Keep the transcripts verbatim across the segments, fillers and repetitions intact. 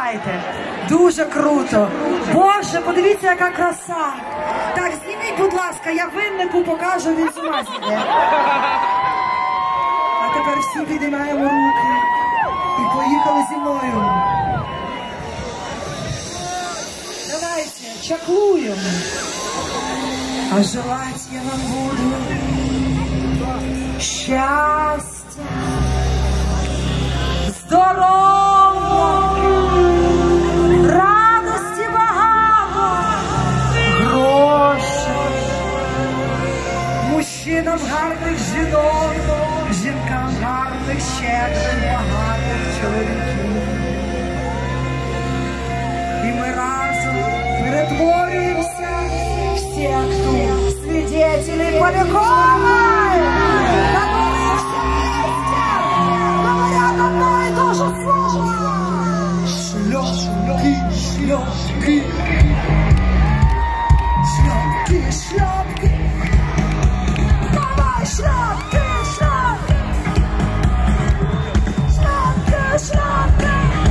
Зустрічайте. Дуже круто. Боже, подивіться, яка краса. Так, зніміть, будь ласка, я виннику покажу, він з ума зійде. А тепер всі підіймаємо руки і поїхали зі мною. Давайте, чаклуємо. А желать я вам буду щастя, здоров'я, радості багато, грошей, мужчинам гарних жінок, жінкам гарних, щедрих, багатих чоловіків. І ми разом перетворюємося в секту свидетелей Полякова, которые все вместе говорят одно и то же слово. Шлепки, шлепки, шлепки, шлепки. Давай, шлепки, шлепки, шлепки, шлепки.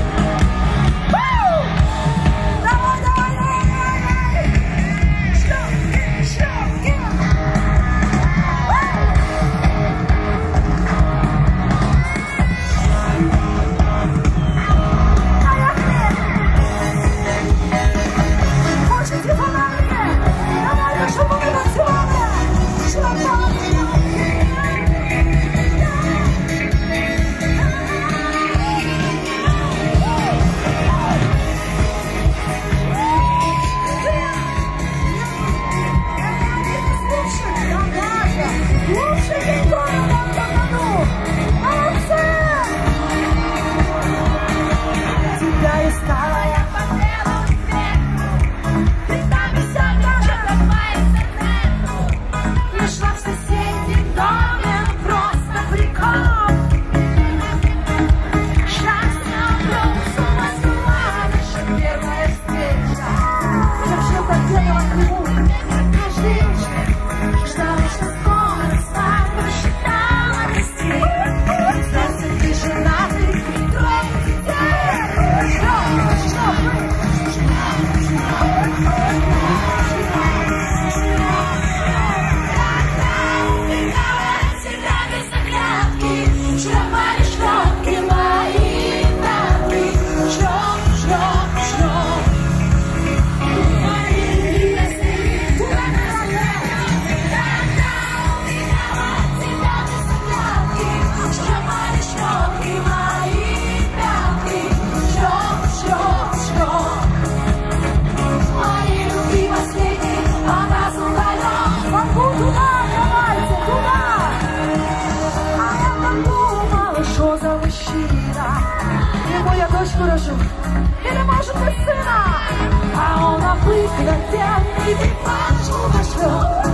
Рожу, и не может быть сына, а он обыкновенный, и пашу пошлет.